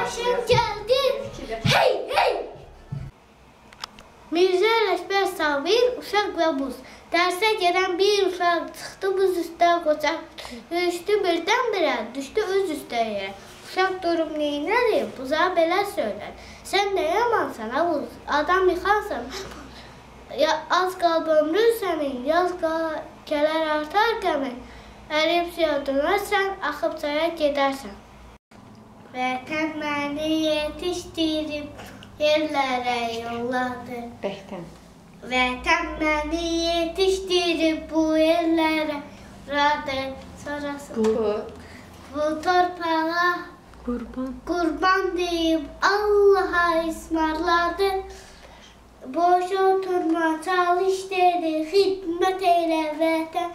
Yaşım geldi. Hey hey. Mirzə Ələkbər Sabir, uşaq və buz. Dərsə gələn bir uşaq çıxdı buz üstə qoca. Düşdü birdən-birə, düşdü öz üstə yerə. Uşaq durub neynədir? Buza belə söylər. Sən nə yamansan ha buz? Adam yıxarsan. Ya az qalb ömrün sənin, yaz gələr artar qəmin. Ərib suya dönərsən, axıb çaya gedərsən. Vətən məni yetişdirib, yerlərə yolladı. Bəhdən. Vətən məni yetişdirib, bu yerlərə yolladı. Sonrası bu torpağa qurban deyib, Allaha ismarladı. Boş oturma, çalış dedi, xidmət elə vətən.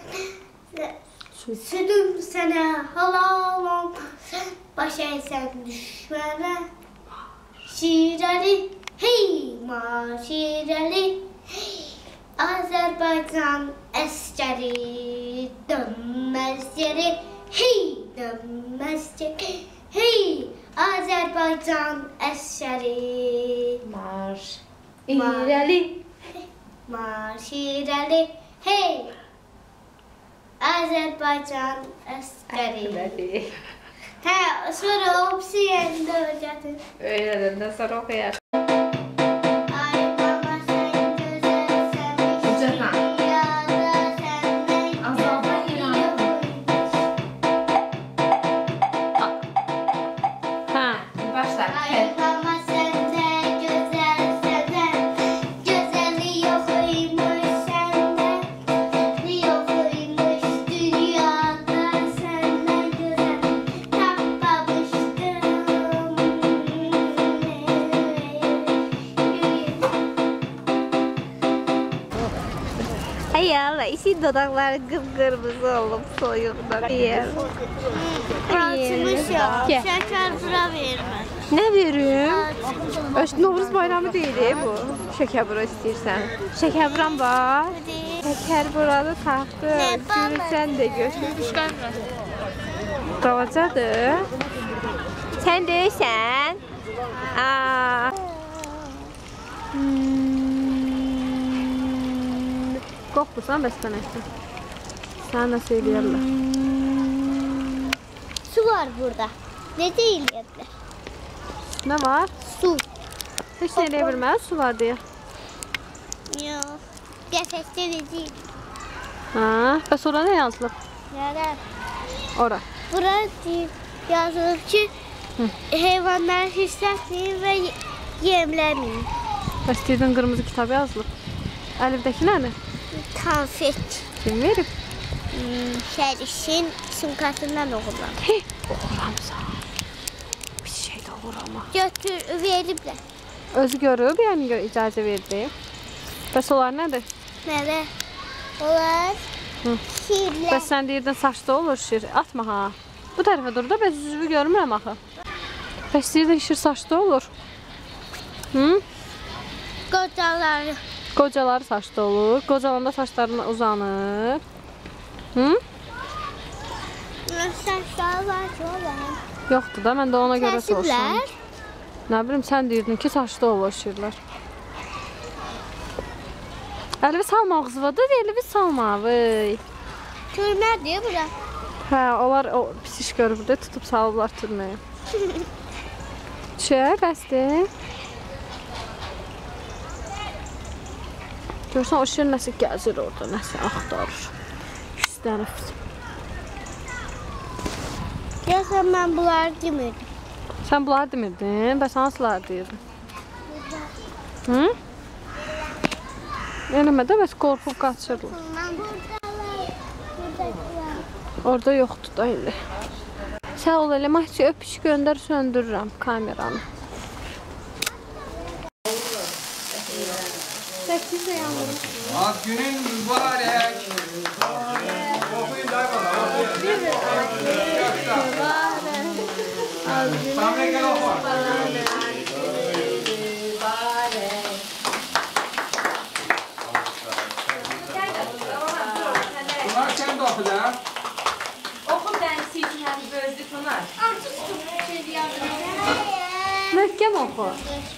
Südüm sənə halal olmasın, baş əysən düşmənə. Şirəli, hey maşirəli, Azərbaycan əskəri, dönməz yeri, hey dönməz yeri, hey Azərbaycan əskəri. Marş irəli, marş irəli, hey Azərbaycan əskəri. Hə, sonra hepsi yerində öyrədin. Öyrədəndən sonra oxuyar. Ay baba sən gözəlsən, dünyada səndən Azaldan İran. Hə, başla. Ay baba sən də gözəlsən, gözəli yox imiş səndə, yox imiş dünyada səndən gözəl tapmamışdım. Ay Allah, işin dodaqları qıpqırmızı olub soyuqdan. Açmış ya, şəkər bura vermez. Nə verim? Novruz bayramı deyil bu. Şəkər bura istəyirsən. Şəkər buram var. Şəkər buralı taxdı. Görürsən də götür. Qavacadır. Sən deyirsən? Qoxdusan bəstənəkdə. Sən nə söyləyərlər? Su var burada. Ne deyirlər? Nə var? Su. Heç nə eləyə bilməz, su var deyə. Yox. Qəfəsdə ne deyil? Bəs ora nə yazılıb? Nələr? Ora. Bura yazılıb ki, heyvanları hissətləyin və yemləməyin. Bəs deyirdin qırmızı kitab yazılıb. Əlifdəki nədir? Konfet. Kim verib? Şərişin sumkasından oğurlam. Oğuramsa. Bir şey də oğurama. Götür, veriblər. Özü görüb, yəni icazə verdi. Bəs onlar nədir? Nələr? Onlar şirlər. Bəs sən deyirdin saçda olur şir. Atma ha. Bu tərəfə dur da, bəs üzvü görmürəm axı. Bəs deyirdin şir saçda olur. Qocaları. Qocaları saçda olur. Qocalanda saçlarına uzanır. Saçları var ki olan. Yoxdur da, mən də ona görə soruşum. Kəsiblər. Nə bilim, sən deyirdin ki, saçda olur şirlər. Əlvi salma ağzıvadır, Əlvi salma. Türmədir bura. Hə, onlar pis iş görüb də tutub salıblar türməyə. Bəsdir. Görsən, o şir nəsə gəzir orada, nəsə axtarır. İstənib. Deyəsən, mən bunları demirdim. Sən bunları demirdin, bəs hansıları deyirdin? Eləmə də, bəs qorxub qaçırlar. Orada yoxdur da indi. Sağ ol, eləmə ki, öpüş göndər, söndürürəm kameranı. Səkizə yanırım. Ad günün mübarək. Okuyun da bana. Samet gel oku. Bunlar sen de oku da. Oku ben sizin gözlü Pınar. Artık çok şey yazdım. Birlikdə mi oxu?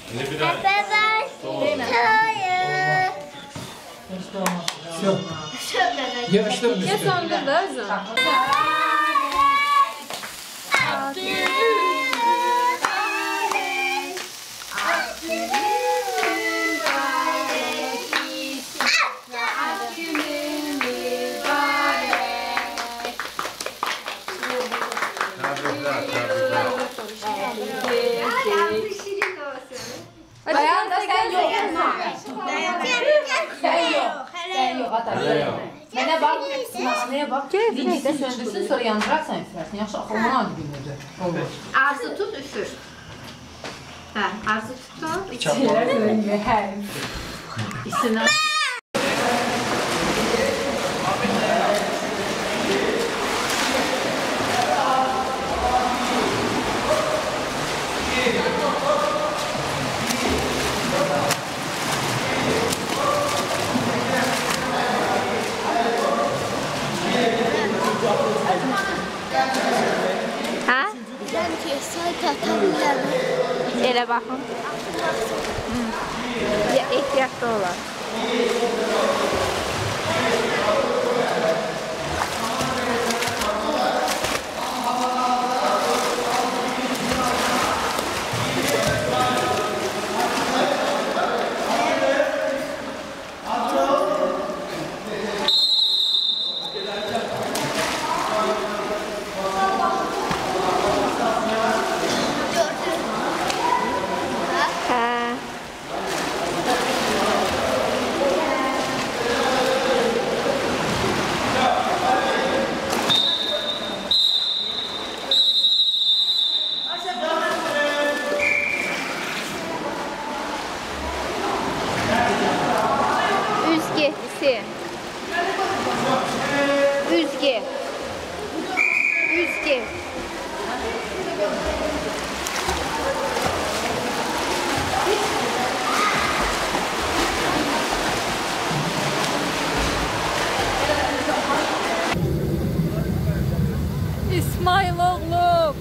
Yığışdırın Ya sandır da özün. Dayan da sen yok. Sen yok ata. Mənə bax, maşinaya bax. Linkdə söndürsün, sonra yandırarsan üfürərsən. Yaxşı, axı onun adı bilmirdi. Olur. Arzu tut, üfür. Hə, arzu tutdu. İçilər söndürür, hə. İçinə. Hə? Bilirəm ki, say tatarlar. Elə baxın. Ya, ehtiyatlı olar. Hə. Üz getsin. Üz get. Üz get. İsmail oğlum.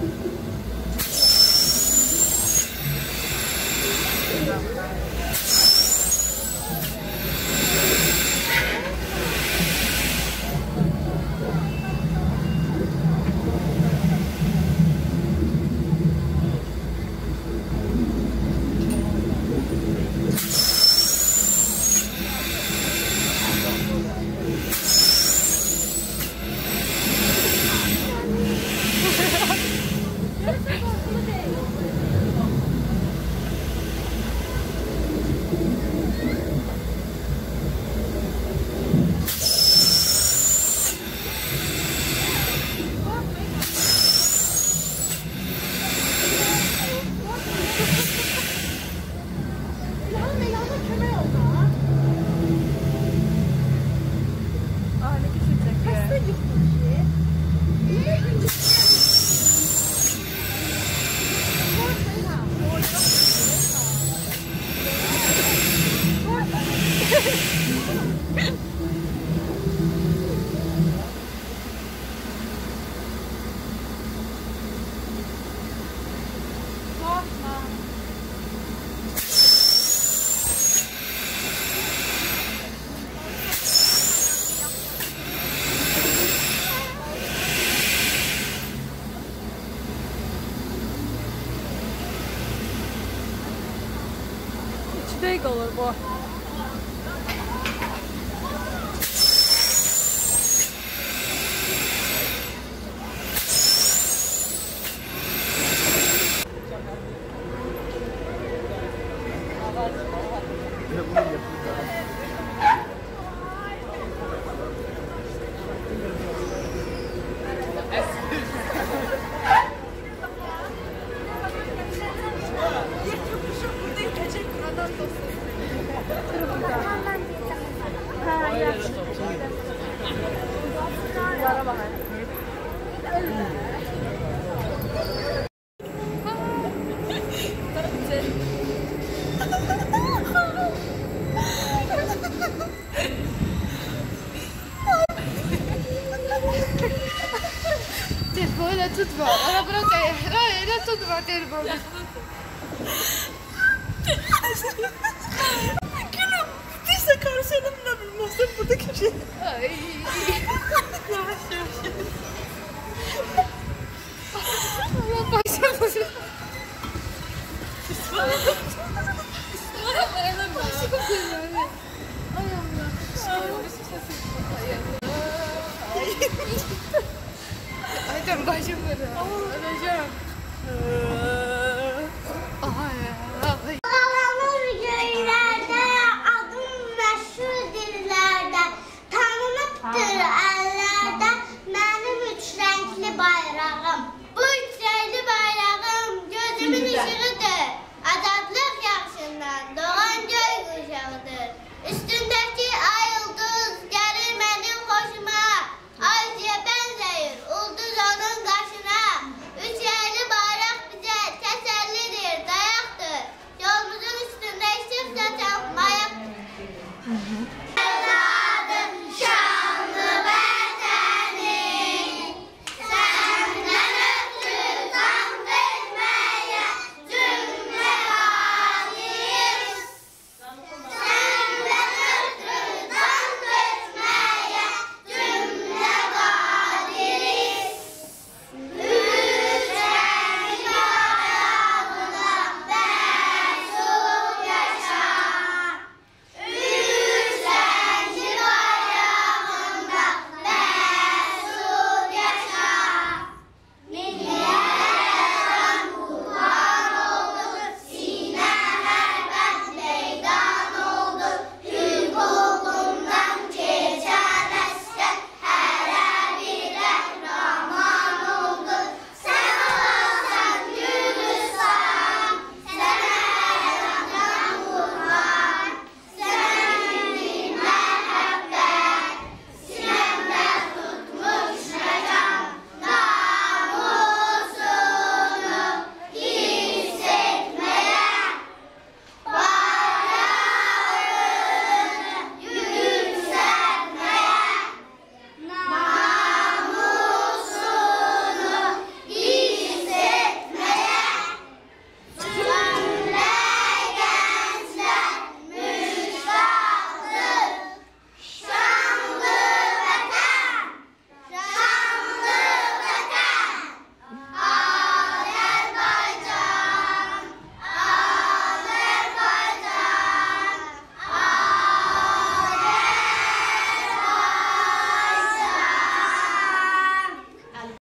İçdə qalır bu. Telefonu tutma. Ona bırak ayağını. Tutma telefonu. Gülüm, bittiyse karşılamına bilmezsen burada köşeye. Ay. Yavaş yavaş. Allah başlamasın. Ay canım başım böyle. Öleceğim.